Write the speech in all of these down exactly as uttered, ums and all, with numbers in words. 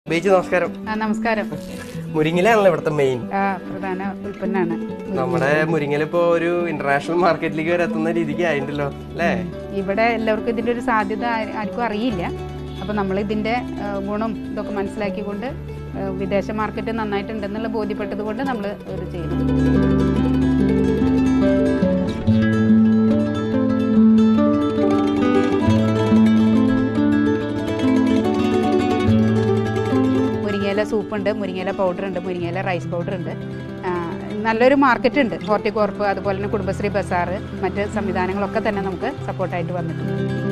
ബേജി നമസ്കാരം. നമസ്കാരം. മുരിങ്ങയിലാണല്ലോ ഇവിടുത്തെ മെയിൻ പ്രധാന ഉൽപ്പന്നമാണ് നമ്മുടെ മുരിങ്ങല. ഇപ്പോ ഒരു ഇന്റർനാഷണൽ മാർക്കറ്റിലേക്ക് വരെ എത്തുന്ന രീതിക്ക് ആയിട്ടുണ്ടല്ലോ അല്ലേ? ഇവിടെ എല്ലാവർക്കും ഇതിന്റെ ഒരു സാധ്യത ആർക്കും അറിയില്ല. അപ്പൊ നമ്മൾ ഇതിന്റെ ഗുണം ഇതൊക്കെ മനസ്സിലാക്കിക്കൊണ്ട് വിദേശ മാർക്കറ്റ് നന്നായിട്ടുണ്ടെന്നുള്ള ബോധ്യപ്പെട്ടത് കൊണ്ട് നമ്മൾ ഇത് ചെയ്യുന്നു. മുരിങ്ങയില സൂപ്പുണ്ട്, മുരിങ്ങയില പൗഡർ ഉണ്ട്, മുരിങ്ങയില റൈസ് പൗഡർ ഉണ്ട്. നല്ലൊരു മാർക്കറ്റ് ഉണ്ട്. ഹോർട്ടികോർപ്പ്, അതുപോലെ തന്നെ കുടുംബശ്രീ ബസാർ, മറ്റ് സംവിധാനങ്ങളൊക്കെ തന്നെ നമുക്ക് സപ്പോർട്ടായിട്ട് വന്നിട്ടുണ്ട്.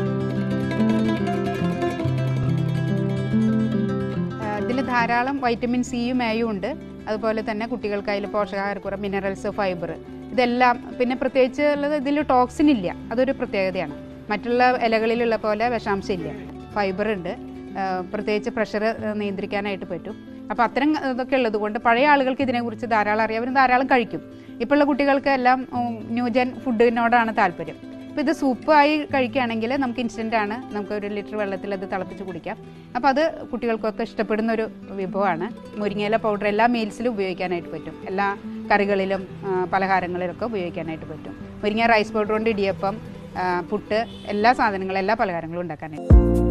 ഇതിൽ ധാരാളം വൈറ്റമിൻ സിയും എയും ഉണ്ട്. അതുപോലെ തന്നെ കുട്ടികൾക്കായാലും പോഷകാഹാരക്കുറവ്, മിനറൽസ്, ഫൈബർ, ഇതെല്ലാം. പിന്നെ പ്രത്യേകിച്ച് ഉള്ളത് ഇതിൽ ടോക്സിൻ ഇല്ല, അതൊരു പ്രത്യേകതയാണ്. മറ്റുള്ള ഇലകളിലുള്ള പോലെ വിഷാംശം ഇല്ല. ഫൈബർ ഉണ്ട്, പ്രത്യേകിച്ച് പ്രഷർ നിയന്ത്രിക്കാനായിട്ട് പറ്റും. അപ്പോൾ അത്തരം ഇതൊക്കെ ഉള്ളത് കൊണ്ട് പഴയ ആളുകൾക്ക് ഇതിനെക്കുറിച്ച് ധാരാളം അറിയാം, അവർ ധാരാളം കഴിക്കും. ഇപ്പോഴുള്ള കുട്ടികൾക്ക് എല്ലാം ന്യൂജൻ ഫുഡിനോടാണ് താല്പര്യം. അപ്പോൾ ഇത് സൂപ്പായി കഴിക്കുകയാണെങ്കിൽ നമുക്ക് ഇൻസ്റ്റൻ്റ് ആണ്, നമുക്ക് ഒരു ലിറ്റർ വെള്ളത്തിൽ അത് തിളപ്പിച്ച് കുടിക്കാം. അപ്പോൾ അത് കുട്ടികൾക്കൊക്കെ ഇഷ്ടപ്പെടുന്ന ഒരു വിഭവമാണ്. മുരിങ്ങയില പൗഡർ എല്ലാ മീൽസിലും ഉപയോഗിക്കാനായിട്ട് പറ്റും, എല്ലാ കറികളിലും പലഹാരങ്ങളിലൊക്കെ ഉപയോഗിക്കാനായിട്ട് പറ്റും. മുരിങ്ങ റൈസ് പൗഡർ കൊണ്ട് ഇടിയപ്പം, പുട്ട്, എല്ലാ സാധനങ്ങളും, എല്ലാ പലഹാരങ്ങളും ഉണ്ടാക്കാനായിട്ട്.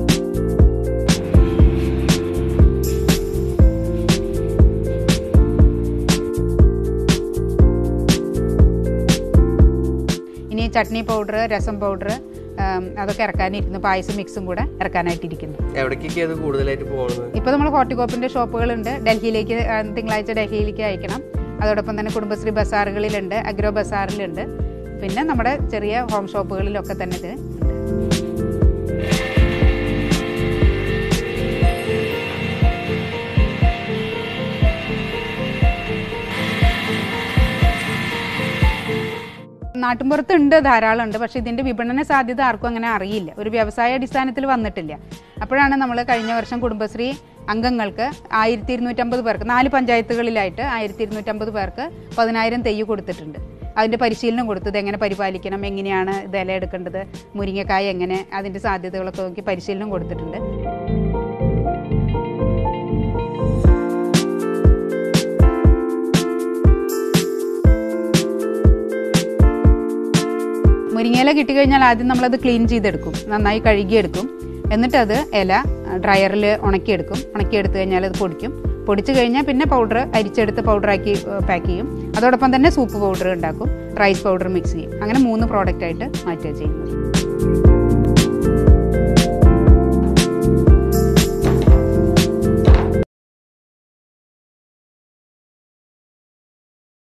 ഇനി ചട്നി പൗഡർ, രസം പൗഡർ, അതൊക്കെ ഇറക്കാനിരിക്കുന്നു. പായസം മിക്സും കൂടെ ഇറക്കാനായിട്ടിരിക്കുന്നു. എവിടേക്കൊക്കെ കൂടുതലായിട്ട് പോകുന്നത്? ഇപ്പോൾ നമ്മൾ ഹോർട്ടികോപ്പിൻ്റെ ഷോപ്പുകളുണ്ട്. ഡൽഹിയിലേക്ക് തിങ്കളാഴ്ച ഡൽഹിയിലേക്ക് അയക്കണം. അതോടൊപ്പം തന്നെ കുടുംബശ്രീ ബസാറുകളിലുണ്ട്, അഗ്രോ ബസാറിലുണ്ട്. പിന്നെ നമ്മുടെ ചെറിയ ഹോം ഷോപ്പുകളിലൊക്കെ തന്നെ ഇത് ഉണ്ട്. നാട്ടിൻപുറത്തുണ്ട്, ധാരാളം ഉണ്ട്. പക്ഷേ ഇതിൻ്റെ വിപണന സാധ്യത ആർക്കും അങ്ങനെ അറിയില്ല, ഒരു വ്യവസായ അടിസ്ഥാനത്തിൽ വന്നിട്ടില്ല. അപ്പോഴാണ് നമ്മൾ കഴിഞ്ഞ വർഷം കുടുംബശ്രീ അംഗങ്ങൾക്ക് ആയിരത്തി ഇരുന്നൂറ്റമ്പത് പേർക്ക്, നാല് പഞ്ചായത്തുകളിലായിട്ട് ആയിരത്തി ഇരുന്നൂറ്റമ്പത് പേർക്ക് പതിനായിരം തെയ്യ് കൊടുത്തിട്ടുണ്ട്. അതിൻ്റെ പരിശീലനം കൊടുത്തത് എങ്ങനെ പരിപാലിക്കണം, എങ്ങനെയാണ് ഇത് ഇല എടുക്കേണ്ടത്, മുരിങ്ങക്കായ എങ്ങനെ, അതിൻ്റെ സാധ്യതകളൊക്കെ നോക്കി പരിശീലനം കൊടുത്തിട്ടുണ്ട്. മുരിങ്ങയില കിട്ടിക്കഴിഞ്ഞാൽ ആദ്യം നമ്മളത് ക്ലീൻ ചെയ്തെടുക്കും, നന്നായി കഴുകിയെടുക്കും. എന്നിട്ടത് ഇല ഡ്രയറിൽ ഉണക്കിയെടുക്കും. ഉണക്കിയെടുത്ത് കഴിഞ്ഞാൽ അത് പൊടിക്കും. പൊടിച്ചു കഴിഞ്ഞാൽ പിന്നെ പൗഡർ അരിച്ചെടുത്ത് പൗഡറാക്കി പാക്ക് ചെയ്യും. അതോടൊപ്പം തന്നെ സൂപ്പ് പൗഡർ ഉണ്ടാക്കും, റൈസ് പൗഡർ മിക്സ് ചെയ്യും. അങ്ങനെ മൂന്ന് പ്രോഡക്റ്റായിട്ട് മാറ്റുക ചെയ്യുന്നത്.